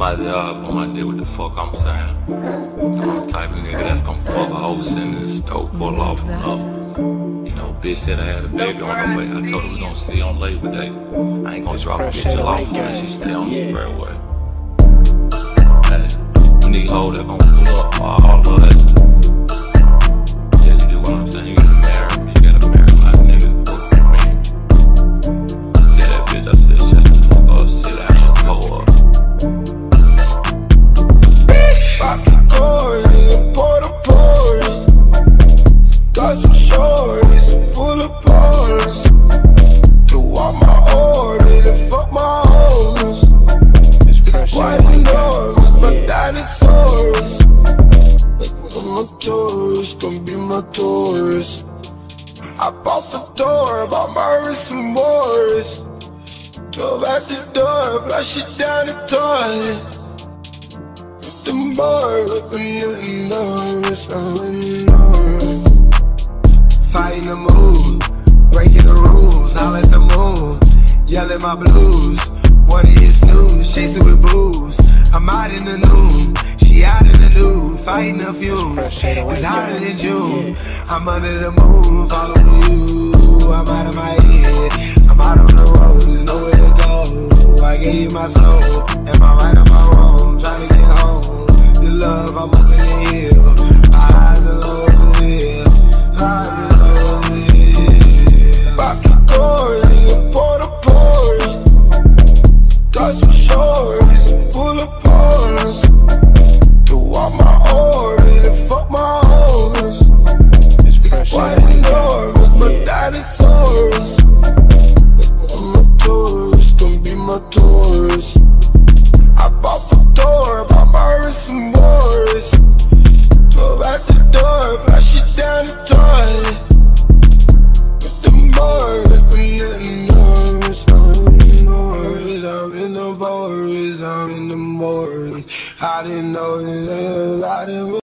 my job, on my dick, what the fuck I'm saying. I'm the type of nigga that's gonna fuck a whole sentence, throw pull off and up. You know, bitch said I had a baby on the way. I told her we gonna see on Labor Day. I ain't gonna drop a bitch off unless she stay on the railway. Hey, you need hoe that gon' pull up all of that. Yeah, you do what I'm saying. You gotta marry me. You gotta marry my niggas. Man. Yeah, that bitch, I said, shut the fuck up. Sit down and pull up. Pop the cord, nigga, pour the pores. Got some shorties, full of pores. Do all my orders and fuck my homies. It's quite enormous, my dinosaurs. I'm a tourist, gon' be my tourist. I bought the door, bought my wrist and Morris. 12 at the door, flush it down the toilet. The boy fighting the mood, breaking the rules, howl at the moon, yelling my blues. Wanna hit snooze, chasing with booze. I'm out in the noon, she out in the nude, fighting the fumes. It's hotter than June. I'm under the moon, following you. I'm out of my head, I'm out on the road, there's nowhere to go. I gave you my soul, am I right or am I wrong? Trying to get home. The love, I'm up in the hill. Highs and lows in the hill. Highs and lows in the hill. Pop the cord, nigga, pour the pores. Got some shorties, full of pores. Do all my orders and fuck my homies. It's quite enormous, my dinosaurs. I'm a tourist, gon' be my tourist. I bought the door, bought my wrist and Morris. 12 at the door, flush it down the toilet. With the Morris, I'm in the Morris, I'm in the Morris. I didn't know that, I didn't